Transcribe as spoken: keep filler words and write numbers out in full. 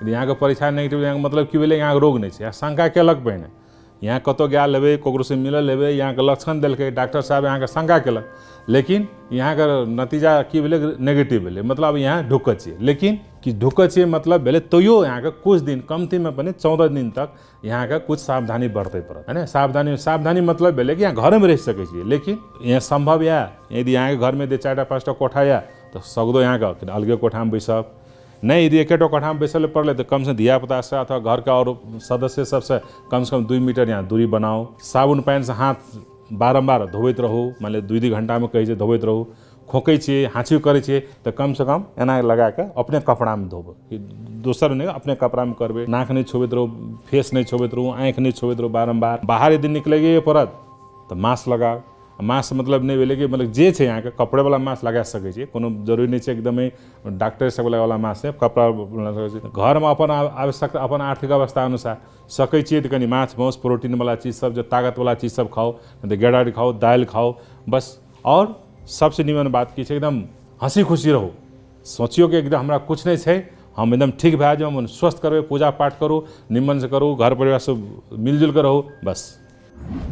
यदि यहाँ के परीक्षा नेगेटिव यहाँ मतलब की भेलै यहाँ रोग नहीं है, यहाँ शंका केलक पहिने यहाँ कतो गया लेबे ककरो से मिलल लेबे यहाँ के लक्षण देलकै डॉक्टर साहब यहाँ के शंका केलक, लेकिन यहाँ के नतीजा की भेलै नेगेटिव भेलै, मतलब यहाँ ढुकल छियै। लेकिन कि ढुकल छियै मतलब भेलै तैयो यहाँ के कुछ दिन कमती में पनि चौदह दिन तक यहाँ के कुछ सावधानी बरते पड़त है ना। सावधानी सावधानी मतलब भेलै कि यहाँ घर में रह सकै छियै, लेकिन यहाँ संभव या यदि यहाँ के घर में दे चारटा पाँचटा कोठा या तो सकदो यहाँ के अलगे कोठा में बैसब, नहीं यदि एकेटो कोठा में बैसल पड़े तो कम से धिया पुता से अथवा घर का और सदस्य सबसे कम से कम दू मीटर यहाँ दूरी बनाओ। साबुन पानी से हाथ बारम्बार धोबैत रहू, मान लिअ दुई दुई घंटा में कहै छै धोबैत रहू। खोकै छियै हाँची करै छियै तो कम से कम एना लगा के अपने कपड़ा में धोबो, दोसर नहीं अपने कपड़ा में करबे। नाक नहीं छुबैत रहू, फेस नहीं छुबैत रहू, आँख नहीं छुबैत रहू बारम्बार। बाहर यदि निकलेगे पड़त तो मास्क लगाओ। मास्क मतलब नहीं भेलै कि मतलब जे छै यहाँ के कपड़े वाला मास्क लगा सकै छी, कोनो जरूरी नहीं छै एकदमै डॉक्टर सब वाला मास्क है, कपड़ा लगा सकै छी। घर में अपन आवश्यकता अपन आर्थिक अवस्था अनुसार सकै छियै तो कनी माछ मांस प्रोटीन वाला चीज सब जो ताकत वाला चीज सब खाओ, तो गेड़ा खाओ, दाल खाओ बस। और सबसे निमन बात की छै एकदम हंसी खुशी रहो, सोचियो कि एकदम हमरा कुछ नहीं छै, हम एकदम ठीक भए जाओ, हम स्वस्थ करबै, पूजा पाठ करू, निमन से करू, घर परिवार से मिलजुल कर रहो बस।